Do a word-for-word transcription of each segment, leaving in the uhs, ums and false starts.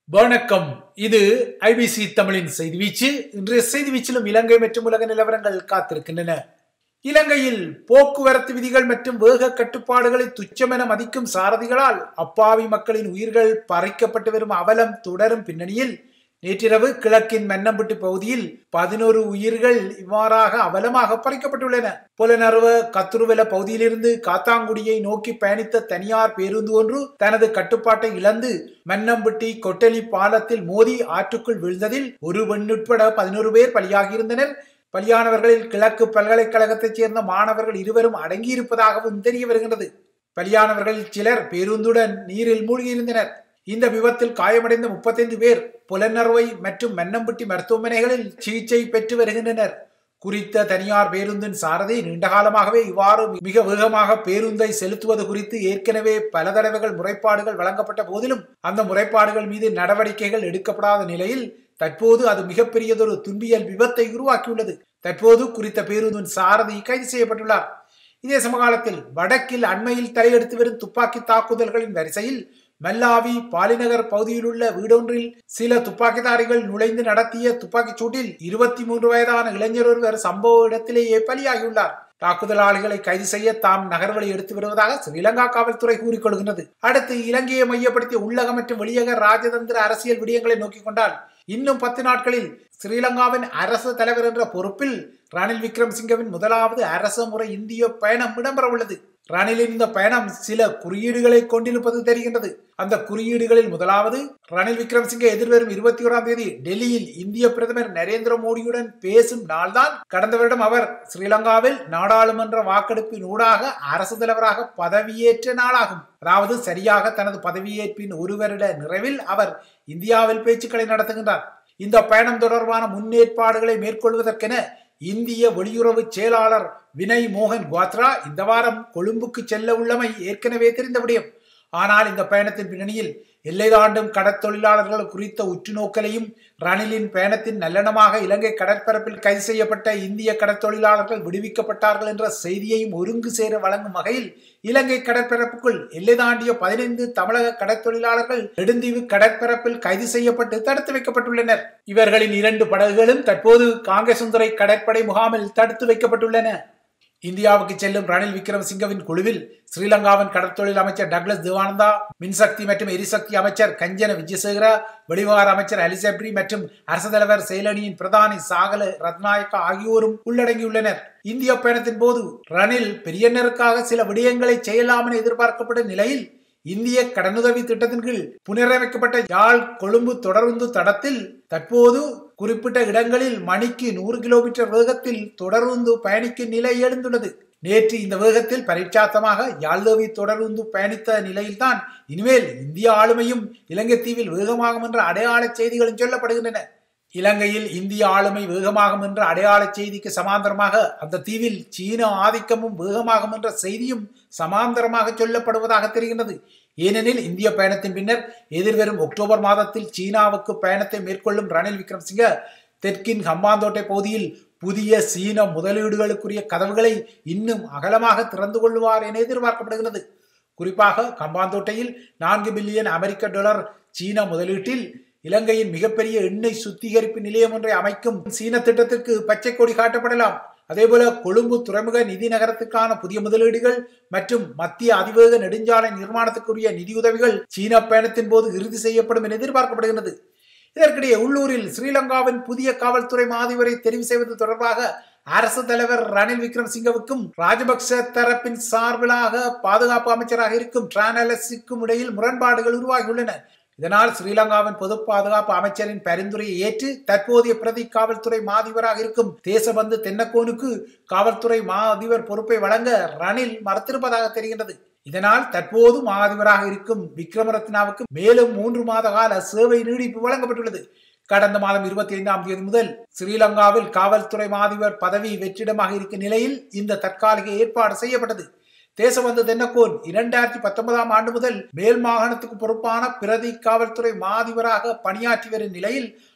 வணக்கம். இது ஐபிசி தமிழின் செய்தி வீச்சு. இன்றைய செய்தி வீச்சிலும் இலங்கை மற்றும் உலக நிலவரங்கள் காத்திருக்கின்றன. இலங்கையில் போக்குவரத்து விதிகள் மற்றும் வேக கட்டுப்பாடுகளை துச்சமென மதிக்கும் சாரதிகளால் அப்பாவி மக்களின் உயிர்கள் பறிக்கப்பட்டு வரும் அவலம் தொடரும் பின்னணியில் நேற்றிரவு கிழக்கின் மன்னம்பட்டி பகுதியில் பதினோரு உயிர்கள் இவ்வாறாக அவலமாக பறிக்கப்பட்டுள்ளன. புலனறுவ கத்துருவெல பகுதியிலிருந்து காத்தாங்குடியை நோக்கி பயணித்த தனியார் பேருந்து ஒன்று தனது கட்டுப்பாட்டை இழந்து மன்னம்பட்டி கொட்டலி பாலத்தில் மோதி ஆற்றுக்குள் விழுந்ததில் ஒரு பெண் உட்பட பதினோரு பேர் பலியாகியிருந்தனர். பலியானவர்களில் கிழக்கு பல்கலைக்கழகத்தைச் சேர்ந்த மாணவர்கள் இருவரும் அடங்கியிருப்பதாகவும் தெரிய வருகின்றது. பலியானவர்களில் சிலர் பேருந்துடன் நீரில் மூழ்கியிருந்தனர். இந்த விபத்தில் காயமடைந்த முப்பத்தைந்து பேர் புலனறுவை மற்றும் மன்னம்பட்டி மருத்துவமனைகளில் சிகிச்சை பெற்று வருகின்றனர். குறித்த தனியார் பேருந்தின் சாரதி நீண்டகாலமாகவே இவ்வாறு மிக வேகமாக பேருந்தை செலுத்துவது குறித்து ஏற்கனவே பல தடவைகள் முறைப்பாடுகள் வழங்கப்பட்ட போதிலும் அந்த முறைப்பாடுகள் மீது நடவடிக்கைகள் எடுக்கப்படாத நிலையில் தற்போது அது மிகப்பெரியதொரு துன்பியல் விபத்தை உருவாக்கியுள்ளது. தற்போது குறித்த பேருந்தின் சாரதி கைது செய்யப்பட்டுள்ளார். இதே சமகாலத்தில் வடக்கில் அண்மையில் தலையெடுத்து வரும் துப்பாக்கி தாக்குதல்களின் வரிசையில் மல்லாவி பாலிநகர் பகுதியில் உள்ள வீடொன்றில் சில துப்பாக்கிதாரிகள் நுழைந்து நடத்திய துப்பாக்கிச் சூட்டில் இருபத்தி மூன்று வயதான இளைஞர் ஒருவர் சம்பவ இடத்திலேயே பலியாகியுள்ளார். தாக்குதலாளிகளை கைது செய்ய தாம் நகர்வழி எடுத்து வருவதாக ஸ்ரீலங்கா காவல்துறை கூறிக்கொள்கின்றது. அடுத்து இலங்கையை மையப்படுத்திய உள்ளக மற்றும் வெளியக ராஜதந்திர அரசியல் விடயங்களை நோக்கிக் கொண்டால் இன்னும் பத்து நாட்களில் ஸ்ரீலங்காவின் அரசு தலைவர் என்ற பொறுப்பில் ரணில் விக்ரமசிங்கவின் முதலாவது அரசு முறை இந்திய பயணம் இடம்பெற உள்ளது. ரணிலின் இந்த பயணம் சில குறியீடுகளை கொண்டிருப்பது தெரிகின்றது. அந்த குறியீடுகளில் முதலாவது, ரணில் விக்ரமசிங்கே எதிர்வரும் இருபத்தி ஓராம் தேதி டெல்லியில் இந்திய பிரதமர் நரேந்திர மோடியுடன் பேசும் நாள்தான் கடந்த வருடம் அவர் ஸ்ரீலங்காவில் நாடாளுமன்ற வாக்கெடுப்பின் ஊடாக அரசு தலைவராக பதவியேற்ற நாளாகும். அதாவது சரியாக தனது பதவியேற்பின் ஒரு வருட நிறைவில் அவர் இந்தியாவில் பேச்சுக்களை நடத்துகின்றார். இந்த பயணம் தொடர்பான முன்னேற்பாடுகளை மேற்கொள்வதற்கென இந்திய வெளியுறவு செயலாளர் வினய் மோகன் குவாத்ரா இந்த வாரம் கொழும்புக்கு செல்ல உள்ளமை ஏற்கனவே தெரிந்த விடயம். ஆனால் இந்த பயணத்தின் பின்னணியில் எல்லை தாண்டும் கடற்தொழிலாளர்கள் குறித்த உற்றுநோக்கலையும் ரணிலின் பயணத்தின் நல்லெண்ணமாக இலங்கை கடற்பரப்பில் கைது செய்யப்பட்ட இந்திய கடற்தொழிலாளர்கள் விடுவிக்கப்பட்டார்கள் என்ற செய்தியையும் ஒருங்கு சேர வழங்கும் வகையில் இலங்கை கடற்பரப்புக்குள் எல்லை தாண்டிய பதினைந்து தமிழக கடற்தொழிலாளர்கள் நெடுந்தீவு கடற்பரப்பில் கைது செய்யப்பட்டு தடுத்து வைக்கப்பட்டுள்ளனர். இவர்களின் இரண்டு படகுகளும் தற்போது காங்கேசந்துறை கடற்படை முகாமில் தடுத்து வைக்கப்பட்டுள்ளன. இந்தியாவுக்கு செல்லும் ரணில் விக்ரமசிங்கவின் குழுவில் ஸ்ரீலங்காவின் கடற்தொழில் அமைச்சர் டக்ளஸ் தேவானந்தா, மின்சக்தி மற்றும் எரிசக்தி அமைச்சர் கஞ்சன விஜயசேகர, வெளிவிவகார அமைச்சர் அலிசப்ரி மற்றும் அரசு தலைவர் செயலணியின் பிரதானி சாகல ரத்நாயக்கா ஆகியோரும் உள்ளடங்கியுள்ளனர். இந்திய பயணத்தின் போது ரணில் பெரியனருக்காக சில விடயங்களை செய்யலாம் என எதிர்பார்க்கப்பட்ட நிலையில் இந்திய கடனுதவி திட்டத்தின் கீழ் புனரமைக்கப்பட்ட யாழ் கொழும்பு தொடருந்து தடத்தில் தற்போது குறிப்பிட்ட இடங்களில் மணிக்கு நூறு கிலோமீட்டர் வேகத்தில் தொடருந்து பயணிக்கும் நிலை எழுந்துள்ளது. நேற்று இந்த வேகத்தில் பரீட்சார்த்தமாக யாழ்தேவி தொடருந்து பயணித்த நிலையில்தான் இனிமேல் இந்திய ஆளுமையும் இலங்கை தீவில் வேகமாகும் என்ற அடையாள செய்திகளும் சொல்லப்படுகின்றன. இலங்கையில் இந்திய ஆளுமை வேகமாகும் என்ற அடையாள செய்திக்கு சமாந்தரமாக அந்த தீவில் சீன ஆதிக்கமும் வேகமாகும் என்ற செய்தியும் சமாந்தரமாக சொல்லப்படுவதாக தெரிகின்றது. ஏனெனில் இந்திய பயணத்தின் பின்னர் எதிர்வரும் அக்டோபர் மாதத்தில் சீனாவுக்கு பயணத்தை மேற்கொள்ளும் ரணில் விக்ரமசிங்க தெற்கின் ஹம்பாந்தோட்டை பகுதியில் புதிய சீன முதலீடுகளுக்குரிய கதவுகளை இன்னும் அகலமாக திறந்து கொள்வார் என எதிர்பார்க்கப்படுகிறது. குறிப்பாக ஹம்பாந்தோட்டையில் நான்கு பில்லியன் அமெரிக்க டாலர் சீன முதலீட்டில் இலங்கையின் மிகப்பெரிய எண்ணெய் சுத்திகரிப்பு நிலையம் ஒன்றை அமைக்கும் சீன திட்டத்திற்கு பச்சை கொடி காட்டப்படலாம். அதேபோல கொழும்பு துறைமுக நிதி நகரத்துக்கான புதிய முதலீடுகள் மற்றும் மத்திய அதிவேக நெடுஞ்சாலை நிர்மாணத்துக்குரிய நிதியுதவிகள் சீன பயணத்தின் போது இறுதி செய்யப்படும் என எதிர்பார்க்கப்படுகிறது. இதற்கிடையே உள்ளூரில் ஸ்ரீலங்காவின் புதிய காவல்துறை மாதிபரை தெரிவு செய்வது தொடர்பாக அரசு தலைவர் ரணில் விக்ரமசிங்கவுக்கும் ராஜபக்ச தரப்பின் சார்பிலாக பாதுகாப்பு அமைச்சராக இருக்கும் டிரானலஸுக்கும் இடையில் முரண்பாடுகள் உருவாகியுள்ளன. இதனால் ஸ்ரீலங்காவின் பொது பாதுகாப்பு அமைச்சரின் பரிந்துரையை ஏற்று தற்போதைய பிரதி காவல்துறை மாதிபராக இருக்கும் தேசபந்து தென்னக்கோனுக்கு காவல்துறை மா அதிபர் பொறுப்பை வழங்க ரணில் மறுத்திருப்பதாக தெரிகின்றது. இதனால் தற்போது மா அதிபராக இருக்கும் விக்ரமரத்னாவுக்கு மேலும் மூன்று மாத கால சேவை நீடிப்பு வழங்கப்பட்டுள்ளது. கடந்த மாதம் இருபத்தி ஐந்தாம் தேதி முதல் ஸ்ரீலங்காவில் காவல்துறை மாதிபர் பதவி வெற்றிடமாக இருக்கும் நிலையில் இந்த தற்காலிக ஏற்பாடு செய்யப்பட்டது. தேசபந்து தென்னக்கோன் இரண்டாயிரத்தி பத்தொன்பதாம் ஆண்டு முதல் மேல் மாகாணத்துக்கு பொறுப்பான பிரதி காவல்துறை மாதிபராக பணியாற்றி வரும் நிலையில்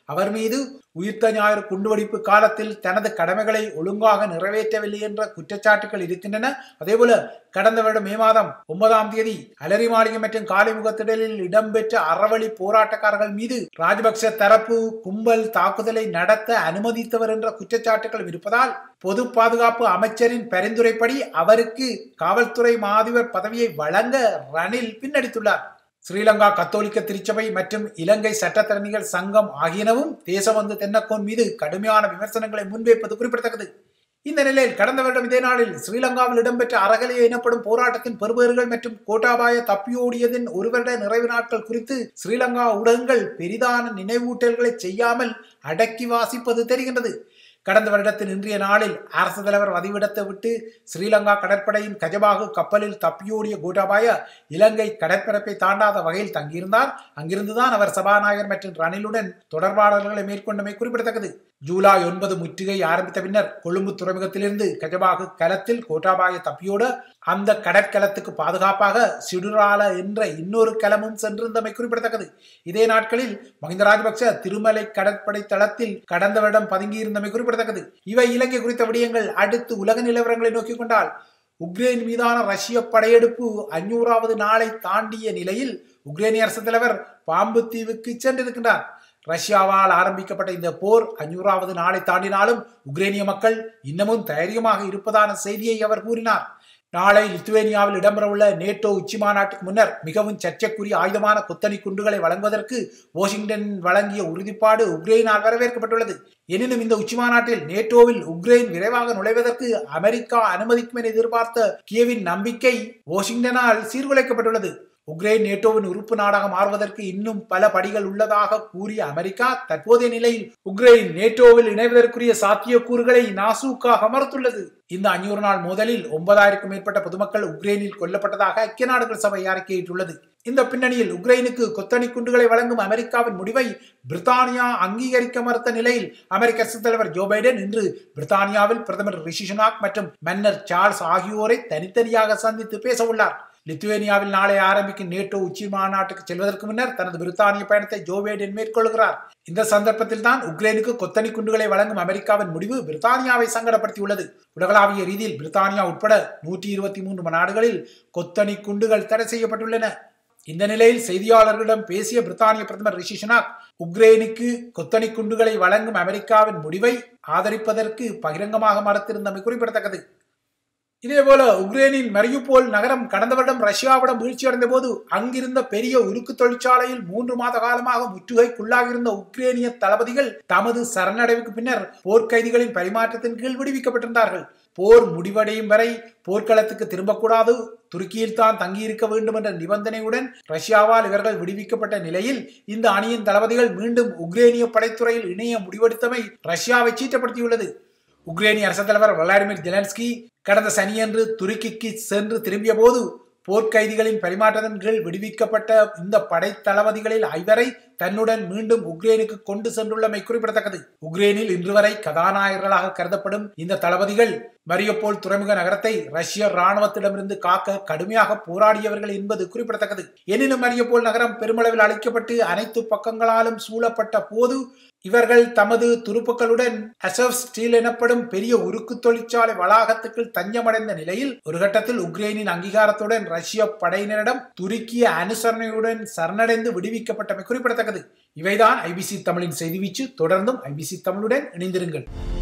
அவர் மீது உயிர்த்த ஞாயிறு குண்டுவெடிப்பு காலத்தில் தனது கடமைகளை ஒழுங்காக நிறைவேற்றவில்லை என்ற குற்றச்சாட்டுகள் இருக்கின்றன. அதேபோல கடந்த வருடம் மே மாதம் ஒன்பதாம் தேதி அலரி மாளிகை மற்றும் காலிமுகத்திடலில் இடம்பெற்ற அறவழி போராட்டக்காரர்கள் மீது ராஜபக்ச தரப்பு கும்பல் தாக்குதலை நடத்த அனுமதித்தவர் என்ற குற்றச்சாட்டுகள் இருப்பதால் பொது பாதுகாப்பு அமைச்சரின் பரிந்துரைப்படி அவருக்கு காவல்துறை மாதிபர் பதவியை வழங்க ரணில் பின்னடித்துள்ளார். ஸ்ரீலங்கா கத்தோலிக்க திருச்சபை மற்றும் இலங்கை சட்டத்தரணிகள் சங்கம் ஆகியனவும் தேசபந்து தென்னக்கோன் மீது கடுமையான விமர்சனங்களை முன்வைப்பது குறிப்பிடத்தக்கது. இந்த நிலையில் கடந்த வருடம் இதே நாளில் ஸ்ரீலங்காவில் இடம்பெற்ற அறகலைய எனப்படும் போராட்டத்தின் பெறுபேறுகள் மற்றும் கோட்டாபாய தப்பியோடியதின் ஒரு வருட நிறைவு நாட்கள் குறித்து ஸ்ரீலங்கா ஊடகங்கள் பெரிதான நினைவூட்டல்களை செய்யாமல் அடக்கி வாசிப்பது தெரிகின்றது. கடந்த வருடத்தின் இன்றைய நாளில் அரசு தலைவர் வதிவிடத்தை விட்டு ஸ்ரீலங்கா கடற்படையின் கஜபாகு கப்பலில் தப்பியோடிய கோட்டாபாய இலங்கை கடற்பரப்பை தாண்டாத வகையில் தங்கியிருந்தார். அங்கிருந்துதான் அவர் சபாநாயகர் மற்றும் ரணிலுடன் தொடர்பாடல்களை மேற்கொண்டமை குறிப்பிடத்தக்கது. ஜூலை ஒன்பது முற்றுகை ஆரம்பித்த பின்னர் கொழும்பு துறைமுகத்திலிருந்து கஜபாகு கலத்தில் கோட்டாபாய தப்பியோட அந்த கடற்கலத்துக்கு பாதுகாப்பாக சிடுரால என்ற இன்னொரு கலமும் சென்றிருந்தமை குறிப்பிடத்தக்கது. இதே நாட்களில் மஹிந்த ராஜபக்ச திருமலை கடற்படை தளத்தில் கடந்த வருடம் பதுங்கியிருந்தமை குறிப்பிடத்தக்கது. இவை இலங்கை குறித்த விடயங்கள். அடுத்து உலக நிலவரங்களை நோக்கிக் கொண்டால் உக்ரைன் மீதான ரஷ்ய படையெடுப்பு அஞ்சூறாவது நாளை தாண்டிய நிலையில் உக்ரைனிய அரசு தலைவர் பாம்பு தீவுக்கு சென்றிருக்கின்றார். ரஷ்யாவால் ஆரம்பிக்கப்பட்ட இந்த போர் அஞ்சூறாவது நாளை தாண்டினாலும் உக்ரைனிய மக்கள் இன்னமும் தைரியமாக இருப்பதான செய்தியை அவர் கூறினார். நாளை லித்துவேனியாவில் இடம்பெறவுள்ள நேட்டோ உச்சி மாநாட்டுக்கு முன்னர் மிகவும் சர்ச்சைக்குரிய ஆயுதமான கொத்தணி குண்டுகளை வழங்குவதற்கு வாஷிங்டன் வழங்கிய உறுதிப்பாடு உக்ரைனால் வரவேற்கப்பட்டுள்ளது. எனினும் இந்த உச்சி மாநாட்டில் நேட்டோவில் உக்ரைன் விரைவாக நுழைவதற்கு அமெரிக்கா அனுமதிக்கும் என எதிர்பார்த்த கியவின் நம்பிக்கை வாஷிங்டனால் சீர்குலைக்கப்பட்டுள்ளது. உக்ரைன் நேட்டோவின் உறுப்பு நாடாக மாறுவதற்கு இன்னும் பல படிகள் உள்ளதாக கூறிய அமெரிக்கா தற்போதைய நிலையில் உக்ரைன் நேட்டோவில் இணைவதற்குரிய சாத்தியக்கூறுகளை நாசூக்காக மறுத்துள்ளது. இந்த அஞ்சூறு நாள் மோதலில் ஒன்பதாயிரக்கும் மேற்பட்ட பொதுமக்கள் உக்ரைனில் கொல்லப்பட்டதாக ஐக்கிய நாடுகள் சபை அறிக்கையிட்டுள்ளது. இந்த பின்னணியில் உக்ரைனுக்கு கொத்தணி குண்டுகளை வழங்கும் அமெரிக்காவின் முடிவை பிரித்தானியா அங்கீகரிக்க மறுத்த நிலையில் அமெரிக்க அரசு தலைவர் ஜோ பைடன் இன்று பிரித்தானியாவில் பிரதமர் ரிஷி சுனாக் மற்றும் மன்னர் சார்ல்ஸ் ஆகியோரை தனித்தனியாக சந்தித்து பேச உள்ளார். லித்துவேனியாவில் நாளை ஆரம்பிக்கும் நேட்டோ உச்சி மாநாட்டுக்கு செல்வதற்கு முன்னர் தனது பிரித்தானிய பயணத்தை ஜோ பைடன் மேற்கொள்கிறார். இந்த சந்தர்ப்பத்தில் தான் உக்ரைனுக்கு கொத்தணி குண்டுகளை வழங்கும் அமெரிக்காவின் முடிவு பிரித்தானியாவை சங்கடப்படுத்தியுள்ளது. உலகளாவிய ரீதியில் பிரித்தானியா உட்பட நூற்றி இருபத்தி மூன்று நாடுகளில் கொத்தணி குண்டுகள் தடை செய்யப்பட்டுள்ளன. இந்த நிலையில் செய்தியாளர்களிடம் பேசிய பிரித்தானிய பிரதமர் ரிஷி சுனாக் உக்ரைனுக்கு கொத்தணி குண்டுகளை வழங்கும் அமெரிக்காவின் முடிவை ஆதரிப்பதற்கு பகிரங்கமாக மறுத்திருந்தமை குறிப்பிடத்தக்கது. இதேபோல உக்ரைனின் மரியுபோல் நகரம் கடந்த வருடம் ரஷ்யாவிடம் வீழ்ச்சியடைந்த போது அங்கிருந்த பெரிய உருக்கு தொழிற்சாலையில் மூன்று மாத காலமாக முற்றுகைக்குள்ளாகியிருந்த உக்ரைனிய தளபதிகள் தமது சரணடைவுக்கு பின்னர் போர்க்கைதிகளின் பரிமாற்றத்தின் கீழ் விடுவிக்கப்பட்டிருந்தார்கள். போர் முடிவடையும் வரை போர்க்களத்துக்கு திரும்பக்கூடாது, துருக்கியில் தான் தங்கியிருக்க வேண்டும் என்ற நிபந்தனையுடன் ரஷ்யாவால் இவர்கள் விடுவிக்கப்பட்ட நிலையில் இந்த அணியின் தளபதிகள் மீண்டும் உக்ரைனிய படைத்துறையில் இணைய முடிவெடுத்தமை ரஷ்யாவை சீற்றப்படுத்தியுள்ளது. உக்ரைனிய அரசு தலைவர் விளாடிமிர் ஜெலன்ஸ்கி கடந்த சனியன்று துருக்கிக்கு சென்று திரும்பிய போது போர்க்கைதிகளின் பரிமாற்றத்தின் கீழ் விடுவிக்கப்பட்ட இந்த படை தளபதிகளில் ஐவரை தன்னுடன் மீண்டும் உக்ரைனுக்கு கொண்டு சென்றுள்ளமை குறிப்பிடத்தக்கது. உக்ரைனில் இன்று வரை கதாநாயகர்களாக கருதப்படும் இந்த தளபதிகள் மரியுபோல் துறைமுக நகரத்தை ரஷ்ய இராணுவத்திடமிருந்து காக்க கடுமையாக போராடியவர்கள் என்பது குறிப்பிடத்தக்கது. எனினும் மரியுபோல் நகரம் பெருமளவில் அழிக்கப்பட்டு அனைத்து பக்கங்களாலும் சூழப்பட்ட போது இவர்கள் தமது துருப்புக்களுடன் அசோவ் ஸ்டீல் எனப்படும் பெரிய உருக்கு தொழிற்சாலை வளாகத்துக்குள் தஞ்சமடைந்த நிலையில் ஒரு கட்டத்தில் உக்ரைனின் அங்கீகாரத்துடன் ரஷ்ய படையினரிடம் துருக்கிய அனுசரணையுடன் சரணடைந்து விடுவிக்கப்பட்டமை குறிப்பிடத்தக்கது. இவைதான் ஐபிசி தமிழின் செய்தி வீச்சு. தொடர்ந்தும் ஐபிசி தமிழுடன் இணைந்திருங்கள்.